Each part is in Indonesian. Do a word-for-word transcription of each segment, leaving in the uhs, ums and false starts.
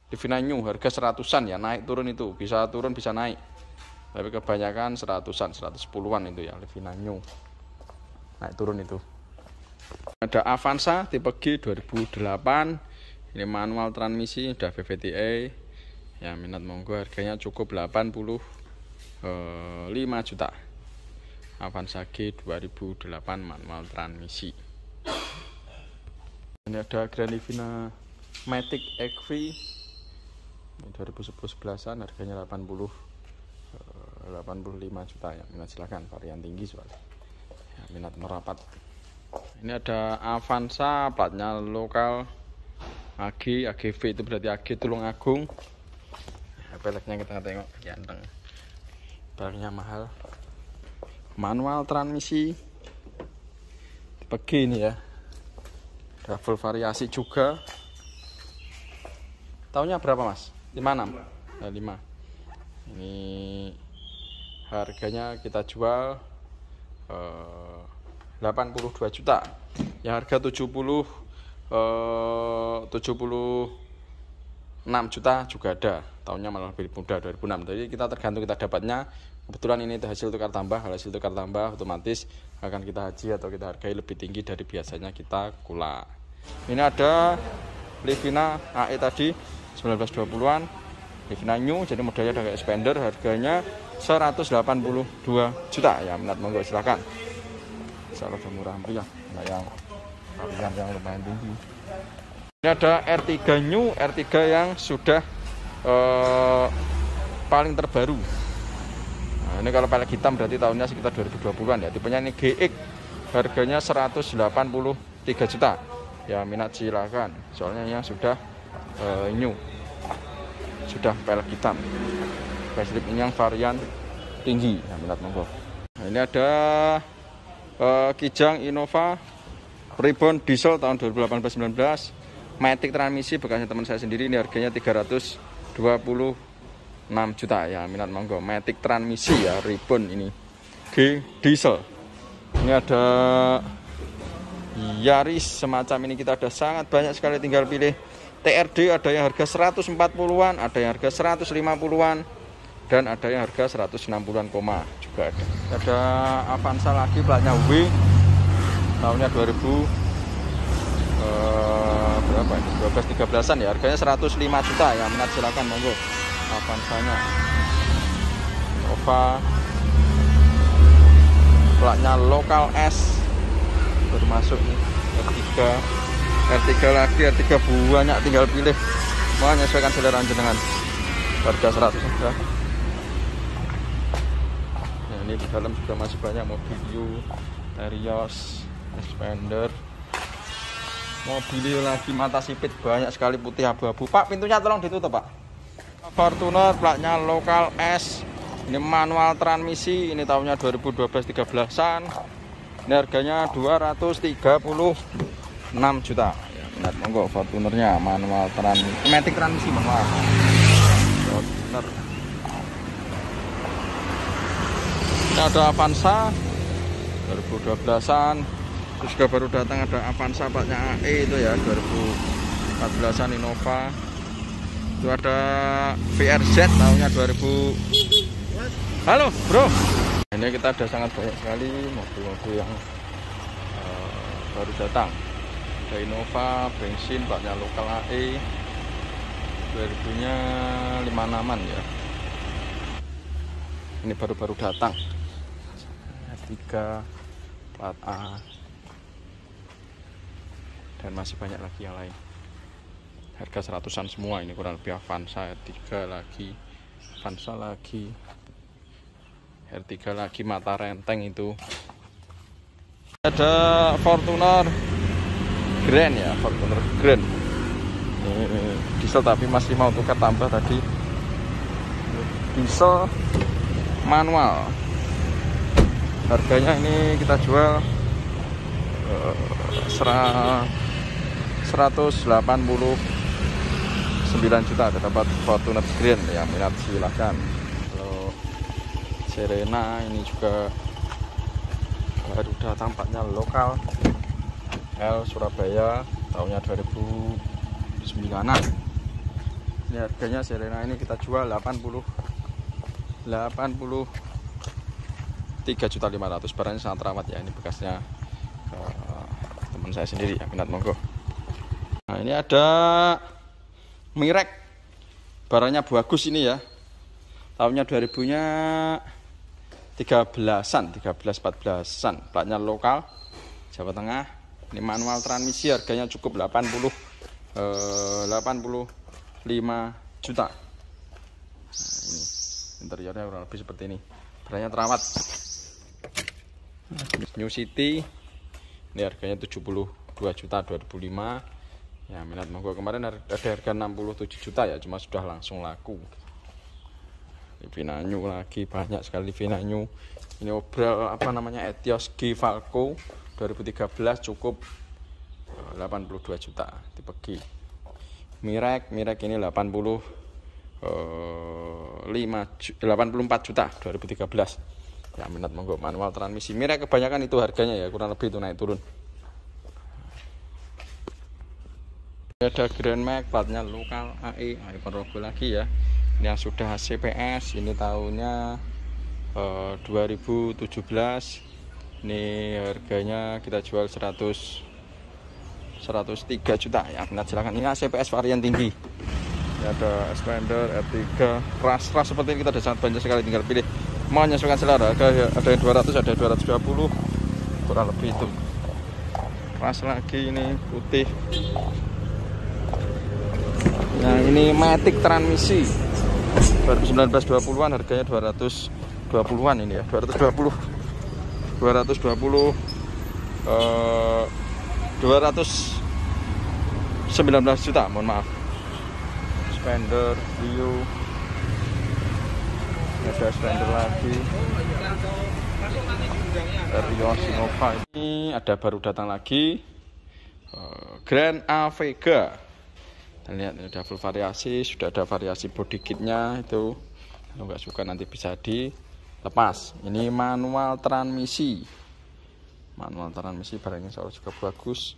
Livina New harga seratusan ya, naik turun itu, bisa turun bisa naik. Tapi kebanyakan seratusan, seratus sepuluhan itu ya Livina New. Naik turun itu. Ada Avanza tipe G dua ribu delapan. Ini manual transmisi, udah V V T A. Ya minat monggo, harganya cukup delapan puluh lima juta. Avanza G dua ribu delapan manual transmisi. Ini ada Grand Livina Matic X V dua ribu sepuluh sebelasan, harganya delapan puluh lima juta ya. Minat silahkan, varian tinggi soalnya ya, minat merapat. Ini ada Avanza platnya lokal A G, A G V itu berarti A G Tulungagung. Peleknya kita tengok ganteng, barangnya mahal, manual transmisi tipe G ini ya, ada full variasi juga. Tahunnya berapa mas? lima puluh enam nah, lima. Ini harganya kita jual eh, delapan puluh dua juta. Yang harga tujuh puluh eh, tujuh puluh enam juta juga ada. Tahunnya malah lebih muda, dua ribu enam. Jadi kita tergantung kita dapatnya. Kebetulan ini hasil tukar tambah, hasil tukar tambah otomatis akan kita haji atau kita hargai lebih tinggi dari biasanya kita kula. Ini ada Livina A E tadi sembilan belas dua puluhan, Livina New, jadi modelnya ada kayak expander, harganya seratus delapan puluh dua juta ya. Minat monggo silakan. Insyaallah udah murah meriah. Nah, yang varian yang lumayan tinggi. Ini ada R tiga New, R tiga yang sudah eh, paling terbaru. Nah, ini kalau pelek hitam berarti tahunnya sekitar dua ribu dua puluhan ya. Tipenya ini G X, harganya seratus delapan puluh tiga juta. Ya minat silakan. Soalnya yang sudah eh, new, sudah pelek hitam. Facelift ini yang varian tinggi. Ya minat monggo. Nah, ini ada eh, Kijang Innova Reborn diesel tahun dua ribu delapan belas sembilan belas. Matic transmisi bekasnya teman saya sendiri, ini harganya tiga ratus dua puluh enam juta ya. Minat monggo, Matic transmisi ya, Reborn ini G diesel. Ini ada Yaris semacam ini, kita ada sangat banyak sekali, tinggal pilih. T R D ada yang harga seratus empat puluhan, ada yang harga seratus lima puluhan, dan ada yang harga seratus enam puluhan koma juga ada. Ada Avanza lagi platnya W, tahunnya dua ribu Uh, berapa ini? dua belas tiga belasan ya, harganya seratus lima juta ya. Minat silakan monggo. Avanzanya Nova platnya lokal S termasuk nih R tiga R tiga lagi, R tiga banyak, tinggal pilih, mau menyesuaikan selera jenengan. Harga seratus aja. Nah, ini di dalam juga masih banyak Mobilio, Terios, Expander, Mobilio lagi, mata sipit banyak sekali putih abu-abu. Pak, pintunya tolong ditutup Pak. Fortuner platnya lokal S, ini manual transmisi, ini tahunnya dua ribu dua belas tiga belasan. Ini harganya dua ratus tiga puluh enam juta ya. Minat monggo, Fortunernya manual transmisi, Matic transmisi manual Fortuner. Ini ada Avanza dua ribu dua belasan. Terus juga baru datang ada Avanza platnya A E itu ya, dua ribu empat belasan Innova. Itu ada V R Z tahunnya dua ribu. Halo bro, ini kita ada sangat banyak sekali mobil-mobil yang uh, baru datang. Ada Innova bensin platnya lokal A E dua ribu-nya lima puluh enaman ya. Ini baru-baru datang. tiga plat A, dan masih banyak lagi yang lain. Harga seratusan semua ini kurang lebih. Avanza R tiga lagi, Avanza lagi, R tiga lagi, mata renteng itu. Ada Fortuner Grand ya, Fortuner Grand. Ini diesel tapi masih mau tukar tambah tadi. Diesel manual. Harganya ini kita jual uh, seratus delapan puluh sembilan juta. Ada dapat Fortuner Grand ya, minat silahkan. Kalau Serena ini juga baru datang platnya lokal L Surabaya tahunnya dua ribu sembilan. Ini harganya Serena ini kita jual delapan puluh tiga juta lima ratus. Barangnya sangat rawat ya, ini bekasnya uh, teman saya sendiri ya, minat monggo. Nah ini ada Mirek, barangnya bagus ini ya, tahunnya dua ribunya tiga belasan, tiga belas empat belasan, platnya lokal Jawa Tengah. Ini manual transmisi, harganya cukup delapan puluh lima juta. Nah, ini interiornya kurang lebih seperti ini, barangnya terawat. New City ini harganya tujuh puluh dua juta dua ribu lima ya, minat monggo. Kemarin ada harga enam puluh tujuh juta ya, cuma sudah langsung laku. Ini Venanyu lagi, banyak sekali Venanyu. Ini obral apa namanya, Etios G Falco dua ribu tiga belas, cukup delapan puluh dua juta tipe G. Mirek, Mirek ini delapan puluh empat juta dua ribu tiga belas. Ya, minat monggo, manual transmisi. Mirek kebanyakan itu harganya ya, kurang lebih itu naik turun. Ada Grand Max, platnya lokal A E, Hyper Rogo lagi ya. Ini yang sudah C P S, ini tahunnya eh, dua ribu tujuh belas. Ini harganya kita jual seratus seratus tiga juta ya, minat silakan. Ini C P S varian tinggi. Ini ada Expander R tiga, ras-ras seperti ini kita ada sangat banyak sekali, tinggal pilih mau menyesuaikan selera. Ada ada yang dua ratus, ada dua ratus dua puluh, kurang lebih itu. Ras lagi ini putih. Nah ini Matic transmisi dua ribu sembilan belas dua puluhan, harganya dua ratus dua puluhan ini ya, dua ratus dua puluh dua ratus dua puluh eh, dua ratus sembilan belas juta, mohon maaf. Spender Rio, ada Spender lagi, Rio Sinova. Ini ada baru datang lagi uh, Grand A Vega. Dan lihat ini ada full variasi, sudah ada variasi body kitnya itu. Kalau nggak suka nanti bisa dilepas. Ini manual transmisi, manual transmisi, barangnya soal juga bagus.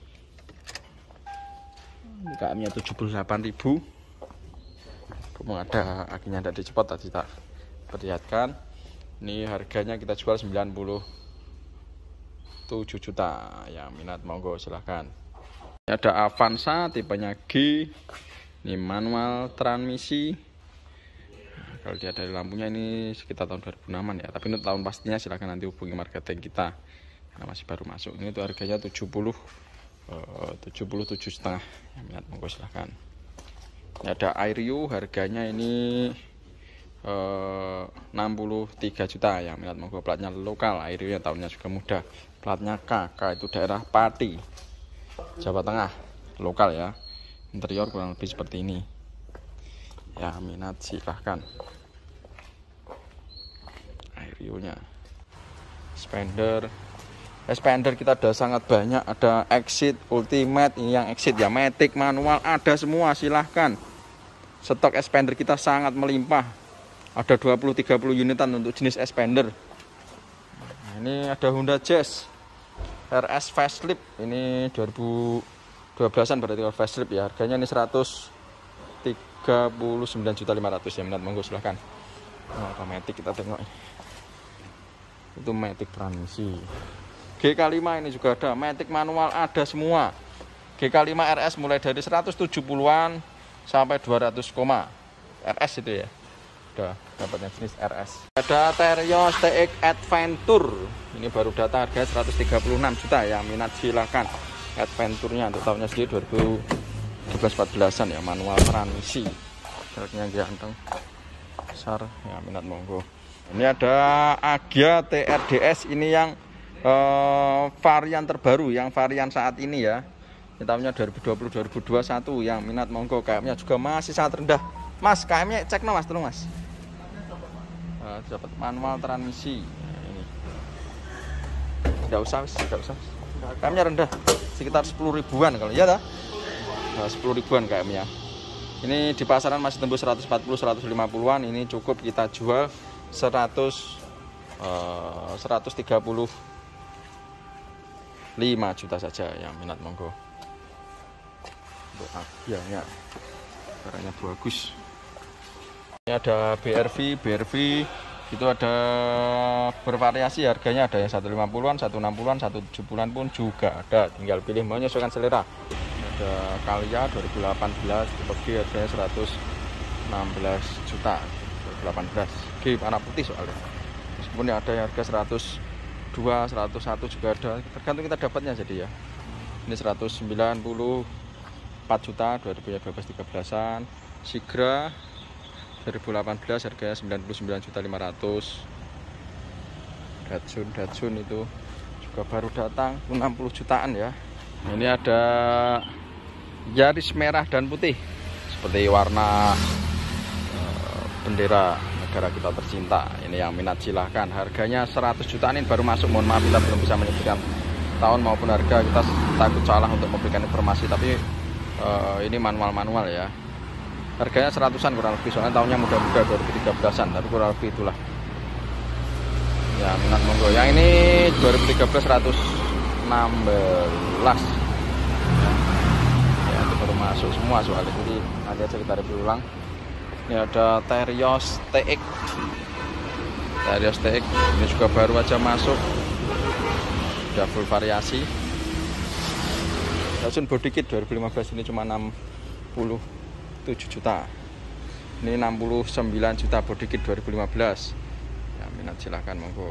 K M-nya tujuh puluh delapan ribu. Kemudian ada akinya ada di cepot tadi tak perlihatkan. Ini harganya kita jual sembilan puluh tujuh juta ya, minat monggo silahkan. Ini ada Avanza tipenya G, ini manual transmisi. Nah, kalau dia dari lampunya ini sekitar tahun dua ribu enam-an ya, tapi untuk tahun pastinya silahkan nanti hubungi marketing kita karena masih baru masuk. Ini tuh harganya tujuh puluh tujuh setengah ya, minat monggo silahkan. Ini ada Airyu, harganya ini eh, enam puluh tiga juta ya, minat monggo. Platnya lokal, Airyu yang tahunnya juga muda. Platnya K, K itu daerah Pati, Jawa Tengah, lokal ya. Interior kurang lebih seperti ini ya, minat silahkan. Airyu-nya Spender, Expander kita ada sangat banyak, ada Exit, Ultimate, ini yang Exit ya, Matic, manual, ada semua silahkan. Stok Expander kita sangat melimpah, ada dua puluh tiga puluh unitan untuk jenis Expander. Nah, ini ada Honda Jazz R S Facelift, ini dua ribu dua belasan berarti kalau Facelift ya, harganya ini seratus tiga puluh sembilan juta lima ratus ya, minat monggo silahkan. Nah, apa Matic kita tengok ini, itu Matic transmisi. G K lima ini juga ada, Matic manual ada semua. G K lima R S mulai dari seratus tujuh puluhan sampai dua ratus koma R S itu ya. Udah dapatnya jenis R S. Ada Terios T X Adventure. Ini baru data, harganya seratus tiga puluh enam juta ya, minat silakan. Adventure-nya untuk tahunnya sendiri dua ribu tiga belas empat belasan ya, manual transmisi. Truknya ganteng. Besar ya, minat monggo. Ini ada Agya T R D S, ini yang Uh, varian terbaru, yang varian saat ini ya. Ini tahunnya dua ribu dua puluh dua ribu dua puluh satu, yang minat monggo. K M-nya juga masih sangat rendah. Mas, K M-nya cek no Mas, tolong Mas. Uh, dapat manual transmisi. Nah, ini. Enggak usah, enggak usah. K M-nya rendah, sekitar sepuluh ribuan kalau ya dah. Nah, sepuluh ribuan K M-nya. Ini di pasaran masih tembus seratus empat puluh seratus lima puluhan, ini cukup kita jual seratus uh, seratus tiga puluh lima juta saja yang minat monggo. Untuk Agyanya barangnya bagus. Ini ada B R V, B R V itu ada bervariasi harganya, ada yang seratus lima puluhan, seratus enam puluhan, seratus tujuh puluhan pun juga ada, tinggal pilih menyesuaikan selera. Ada Calya dua ribu delapan belas tipe G harganya seratus enam belas juta, dua ribu delapan belas G warna putih soalnya. Meskipun yang ada yang harga seratus dua, seratus satu juga ada, tergantung kita dapatnya jadi ya. Ini seratus sembilan puluh empat juta dua ribu dua belas tiga belasan. Sigra dua ribu delapan belas harganya sembilan puluh sembilan juta lima ratus. Datsun Datsun itu juga baru datang enam puluh jutaan ya. Ini ada Yaris merah dan putih seperti warna uh, bendera negara kita tercinta. Ini yang minat silahkan. Harganya seratus jutaan, ini baru masuk, mohon maaf kita belum bisa menyebutkan tahun maupun harga, kita takut salah untuk memberikan informasi, tapi uh, ini manual-manual ya. Harganya seratusan kurang lebih, soalnya tahunnya muda-muda dua ribu tiga belasan, tapi kurang lebih itulah ya, minat monggo. Yang ini dua ribu tiga belas seratus enam belas ya, itu baru masuk semua soalnya, jadi nanti aja kita review ulang. Ini ada Terios T X, Terios T X ini juga baru aja masuk, udah full variasi. Datsun body kit dua ribu lima belas ini cuma enam puluh tujuh juta, ini enam puluh sembilan juta body kit dua ribu lima belas ya, minat silahkan monggo.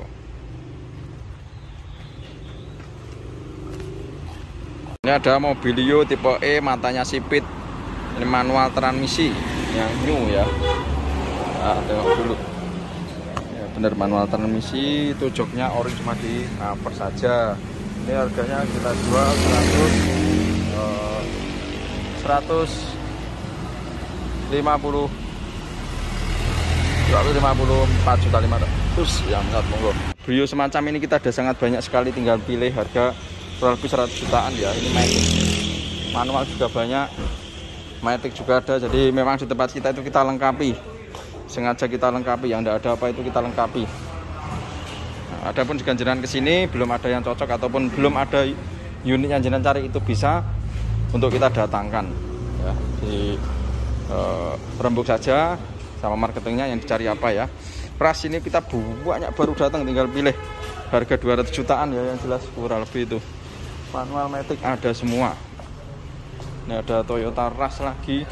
Ini ada Mobilio tipe E, matanya sipit, ini manual transmisi yang new ya. Nah, tengok dulu ya, bener manual transmisi, itu joknya ori cuma di cover saja. Ini harganya kita jual seratus uh, seratus lima puluh seratus lima puluh empat juta lima ratus ya, minat monggo. Brio semacam ini kita ada sangat banyak sekali, tinggal pilih. Harga kurang lebih seratus jutaan ya. Ini Matic manual juga banyak, Matic juga ada, jadi memang di tempat kita itu kita lengkapi, sengaja kita lengkapi, yang tidak ada apa itu kita lengkapi. Nah, adapun jika jenengan kesini belum ada yang cocok ataupun belum ada unit yang jenengan cari, itu bisa untuk kita datangkan ya, di Uh, rembuk saja sama marketingnya yang dicari apa ya. Pras ini kita banyak baru datang, tinggal pilih. Harga dua ratus jutaan ya, yang jelas kurang lebih itu. Manual Matic ada semua. Ini ada Toyota Rush lagi,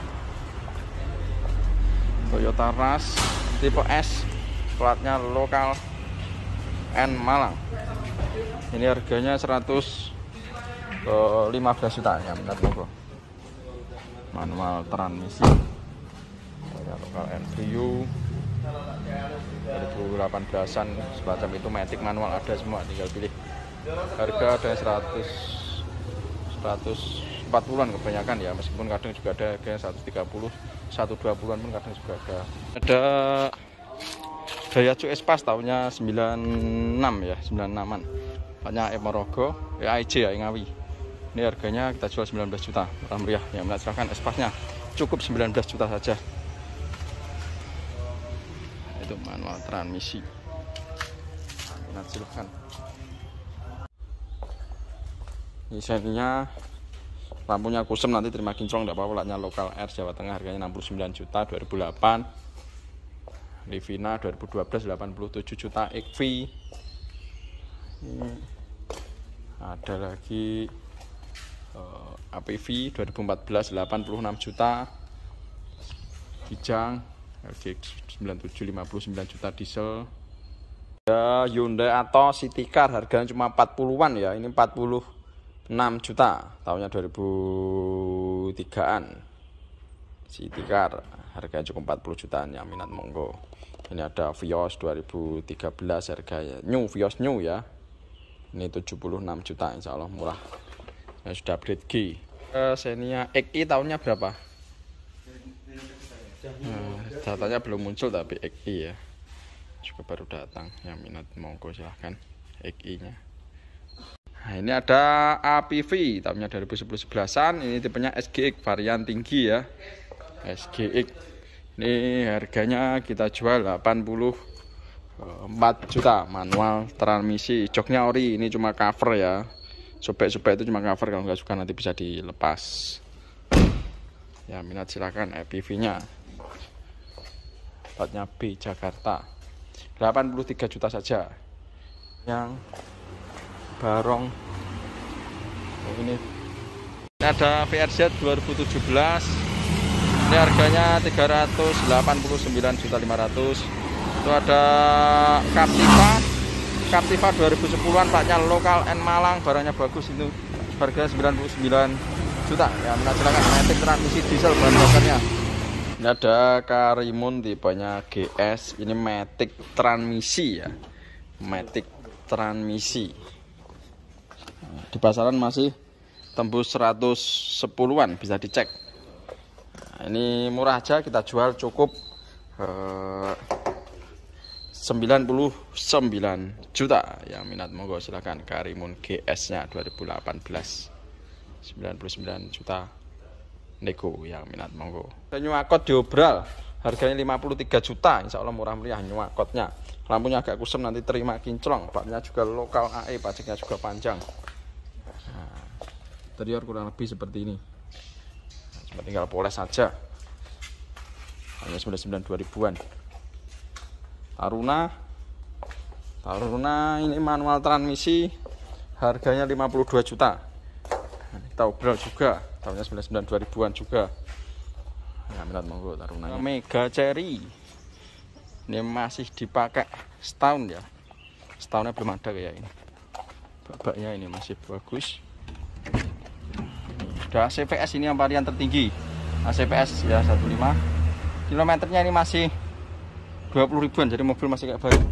Toyota Rush tipe S, platnya lokal N Malang. Ini harganya seratus lima belas juta ya, minat monggo. Manual transmisi ya, lokal Envio dua ribu delapan belasan semacam itu, Matic manual ada semua, tinggal pilih. Harga ada seratus seratus empat puluhan kebanyakan ya, meskipun kadang juga ada harga seratus tiga puluh, seratus dua puluhan pun kadang juga ada. Ada Daihatsu Espas tahunnya sembilan enam ya, sembilan enaman, banyak Emorogo ya, I J ya, Ngawi. Ini harganya kita jual sembilan belas juta, murah meriah ya, silahkan. Espasnya cukup sembilan belas juta saja. Itu manual transmisi, nah, silahkan. Ini seninya lampunya kusem, nanti terima kinclong tidak apa-apa, platnya lokal R Jawa Tengah, harganya enam puluh sembilan juta dua ribu delapan. Livina dua ribu dua belas delapan puluh tujuh juta. X V ini ada lagi. Uh, A P V dua ribu empat belas delapan puluh enam juta. Kijang L G sembilan tujuh lima puluh sembilan juta diesel. Ya, Hyundai Atos City Car harganya cuma empat puluhan ya, ini empat puluh enam juta, tahunnya dua ribu tigaan. City Car harganya cukup empat puluh jutaan ya, minat monggo. Ini ada Vios dua ribu tiga belas harganya new, Vios new ya, ini tujuh puluh enam juta, insya Allah murah. Yang sudah upgrade G. Uh, Xenia X I tahunnya berapa? Nah, datanya belum muncul, tapi X I ya juga baru datang. Yang minat monggo silahkan X I nya. Nah, ini ada A P V tahunnya dua ribu sepuluh sebelasan, ini tipenya S G X varian tinggi ya, S G X. Ini harganya kita jual delapan puluh empat juta, manual transmisi, joknya ori, ini cuma cover ya. Sobek-sobek itu cuma cover, kalau nggak suka nanti bisa dilepas. Ya minat silakan. E P V-nya platnya B Jakarta, delapan puluh tiga juta saja. Yang barong oh, ini. Ini ada V R Z dua ribu tujuh belas. Ini harganya tiga ratus delapan puluh sembilan juta lima ratus ribu. Itu ada Captiva Captiva dua ribu sepuluhan, platnya lokal N Malang, barangnya bagus, itu harganya sembilan puluh sembilan juta. Ya minat silakan. Matic transmisi diesel bahan bakarnya. Ini ada Karimun tipenya G S, ini Matic transmisi ya, Matic transmisi. Di pasaran masih tembus seratus sepuluhan, bisa dicek. Nah, ini murah aja, kita jual cukup eh, sembilan puluh sembilan juta. Yang minat monggo silakan. Karimun G S nya dua ribu delapan belas, sembilan puluh sembilan juta nego. Yang minat monggo. Nyuakot diobral, harganya lima puluh tiga juta, insya Allah murah meriah nyuakotnya. Lampunya agak kusem, nanti terima kinclong. Baknya juga lokal A E, pajaknya juga panjang. Nah, interior kurang lebih seperti ini. Cuma tinggal poles saja. Hanya sembilan puluh sembilan dua ribuan. Taruna Taruna ini manual transmisi, harganya lima puluh dua juta. Nah, kita obral juga, tahunnya sembilan puluh sembilan dua ribuan juga. Nah, minat monggo Taruna. Mega Cherry ini masih dipakai setahun ya, setahunnya belum ada kayak ini. Babaknya ini masih bagus. Udah A C V S, ini yang varian tertinggi, A C V S ya satu koma lima. Kilometernya ini masih dua puluh ribuan, jadi mobil masih kayak baru.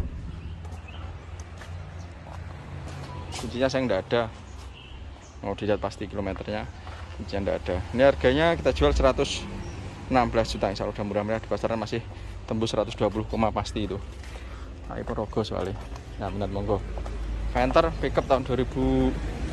Kuncinya saya nggak ada, mau dilihat pasti kilometernya, kuncinya nggak ada. Ini harganya kita jual seratus enam belas juta, insya Allah udah murah-murah. Di pasaran masih tembus seratus dua puluh, pasti itu. Nah, ini Porogo soalnya. Nah, minat monggo. Venter pickup tahun dua ribu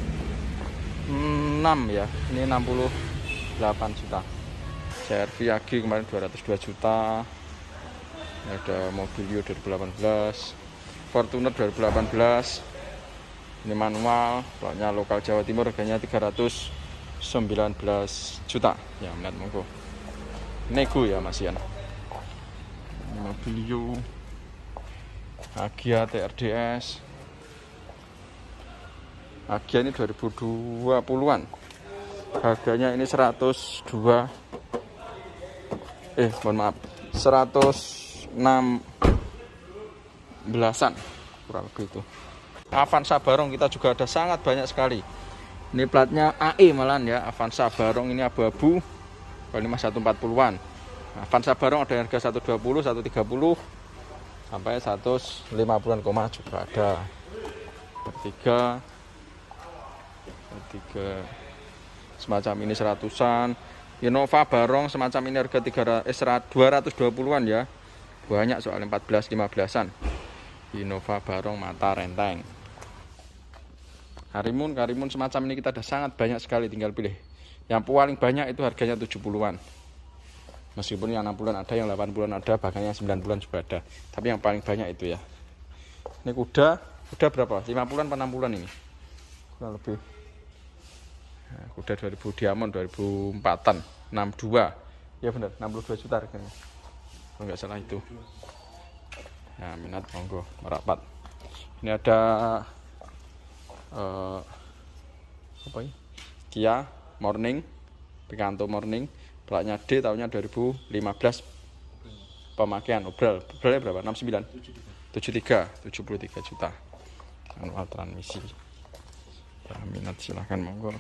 enam ya, ini enam puluh delapan juta. C R V Agri kemarin dua ratus dua juta. Ini ada Mobilio dua ribu delapan belas, Fortuner dua ribu delapan belas. Ini manual, platnya lokal Jawa Timur, harganya tiga ratus sembilan belas juta. Ya minat monggo. Nego ya Masian. Mobilio Agia T R D S. Agia ini dua ribu dua puluhan, harganya ini seratus dua eh mohon maaf seratus enam belasan kurang lebih itu. Avanza Barong kita juga ada sangat banyak sekali. Ini platnya A E malahan ya. Avanza Barong ini abu-abu, kalau ini mas seratus empat puluhan. Avanza Barong ada harga seratus dua puluh, seratus tiga puluh sampai seratus lima puluhan koma juga ada. Bertiga Tiga semacam ini seratusan. Innova Barong semacam ini harga tiga ratus, eh, dua ratus dua puluhan ya, banyak soalnya empat belas lima belasan. Innova Barong mata renteng. Karimun Karimun semacam ini kita ada sangat banyak sekali, tinggal pilih. Yang paling banyak itu harganya tujuh puluhan, meskipun yang enam puluhan ada, yang delapan puluhan ada, bahkan yang sembilan puluhan juga ada, tapi yang paling banyak itu ya. Ini kuda kuda berapa, lima puluhan atau enam puluhan ini kurang lebih. Nah, kuda dua ribu Diamond dua ribu empatan, enam puluh dua ya benar, enam puluh dua juta harganya kalau nggak salah itu. Nah, minat monggo merapat. Ini ada uh, apa ini, Kia Morning, Picanto Morning, platnya D, tahunnya dua ribu lima belas, pemakaian obral, obralnya berapa, enam puluh sembilan, tujuh puluh tiga, tujuh puluh tiga juta, manual transmisi. Ya, minat silahkan monggo.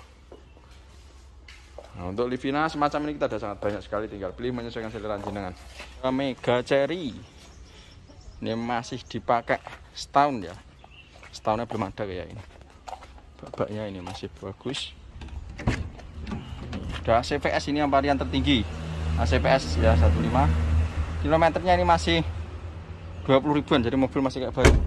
Nah, untuk Livina semacam ini kita ada sangat banyak sekali, tinggal pilih menyesuaikan selera jenengan. Mega Cherry ini masih dipakai setahun ya, setahunnya belum ada kayak ini. Babaknya ini masih bagus. Udah A C V S, ini yang varian tertinggi, A C V S ya satu koma lima. Kilometernya ini masih dua puluh ribuan, jadi mobil masih kayak baru.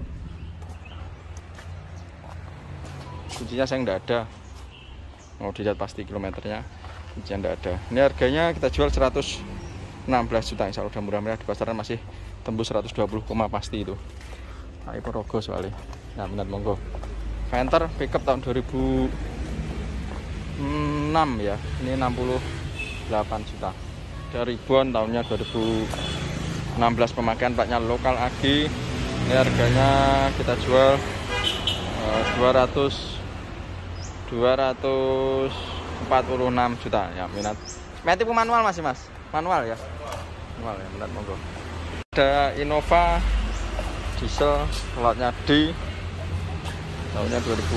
Kuncinya saya nggak ada, mau dilihat pasti kilometernya, kuncinya nggak ada. Ini harganya kita jual seratus enam belas juta, insya Allah udah murah-murah. Di pasaran masih tembus seratus dua puluh, pasti itu. Nah, ini Porogo soalnya. Nah, minat monggo. Venter pickup tahun dua ribu enam ya, ini enam puluh delapan juta. Dari Ribbon tahunnya dua ribu enam belas, pemakaian platnya lokal A G. Ini harganya kita jual uh, dua ratus empat puluh enam juta ya. Minat tipe manual masih mas, manual ya, manual ya, minat monggo. Ada Innova diesel platnya D tahunnya dua ribu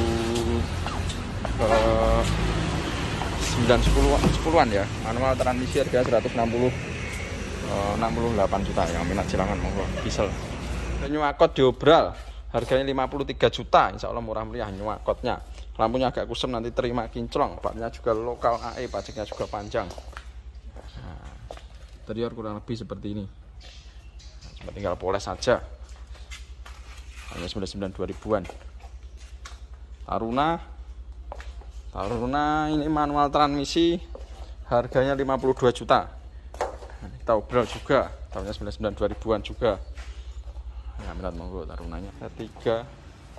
sembilan sepuluhan ya, manual transmisi, harga seratus enam puluh delapan juta ya. Minat silakan monggo. Diesel nyuakot diobral harganya lima puluh tiga juta, insya Allah murah meriah nyuakotnya. Lampunya agak kusem, nanti terima kinclong. Platnya juga lokal A E, pajaknya juga panjang. Nah, interior kurang lebih seperti ini. Cuma tinggal poles saja. Hanya sembilan puluh sembilan dua ribuan. Taruna Taruna ini manual transmisi, harganya lima puluh dua juta. Nah, kita obral juga, tahunnya sembilan puluh sembilan dua ribuan juga. Nah, minat monggo Tarunanya. Tiga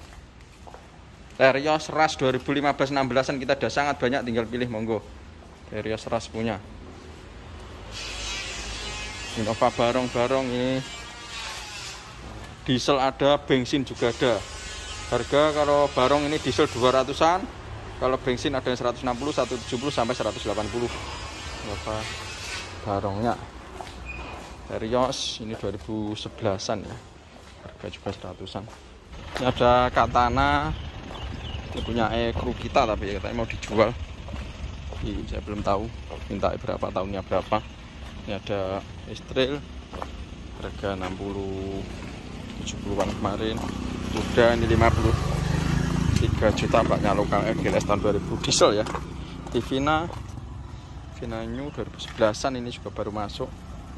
Terios Ras dua ribu lima belas enam belasan, kita ada sangat banyak, tinggal pilih monggo. Terios Ras punya. Innova barong-barong ini. Diesel ada, bensin juga ada. Harga kalau barong ini diesel dua ratusan, kalau bensin ada yang seratus enam puluh, seratus tujuh puluh sampai seratus delapan puluh. Innova barongnya. Terios ini dua ribu sebelasan ya. Harga juga seratusan. Ini ada Katana. Ini punya e kru kita, tapi ya katanya mau dijual. Ini saya belum tahu minta berapa, tahunnya berapa. Ini ada Estrel harga enam puluh tujuh puluhan kemarin. Udah ini lima puluh tiga juta, platnya lokal R G L S tahun dua ribu diesel ya. Tivina Tivina New dua ribu sebelasan, ini juga baru masuk.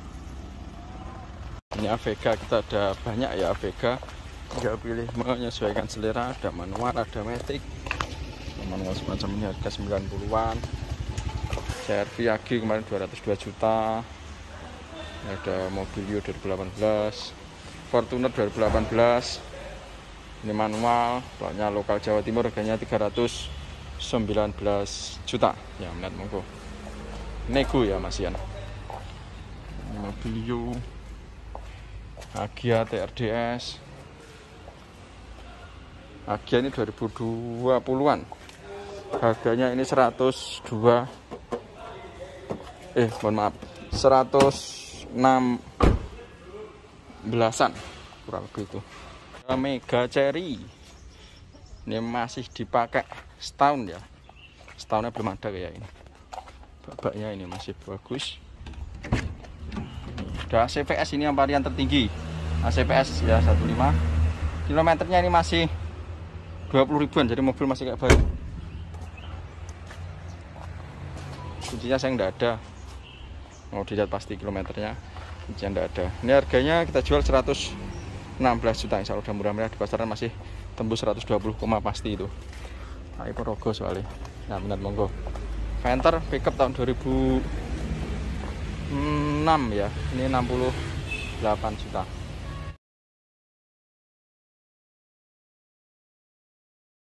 Ini Avega, kita ada banyak ya Avega. Tinggal pilih menyesuaikan selera. Ada manual, ada matic. Manual semacam ini harga sembilan puluhan. C R V A G kemarin dua ratus dua juta. Ini ada Mobilio dua ribu delapan belas, Fortuner dua ribu delapan belas. Ini manual, platnya lokal Jawa Timur, harganya tiga ratus sembilan belas juta. Ya, minat monggo. Nego ya Masian. Ini Mobilio Agia T R D S. Agia ini dua ribu dua puluhan. Harganya ini seratus dua eh mohon maaf seratus enam belasan kurang lebih itu. Mega Cherry ini masih dipakai setahun ya, setahunnya belum ada kayak ini. Babaknya ini masih bagus. Ada A C V S, ini yang varian tertinggi A C V S ya, satu koma lima. Kilometernya ini masih dua puluh ribuan, jadi mobil masih kayak baru. Kuncinya saya nggak ada, mau dilihat pasti kilometernya, kuncinya nggak ada. Ini harganya kita jual seratus enam belas juta, insya Allah udah murah-murah. Di pasaran masih tembus seratus dua puluh, pasti itu. Nah, ini Porogo soalnya. Nah, minat monggo. Venter pickup tahun dua ribu enam ya, ini enam puluh delapan juta.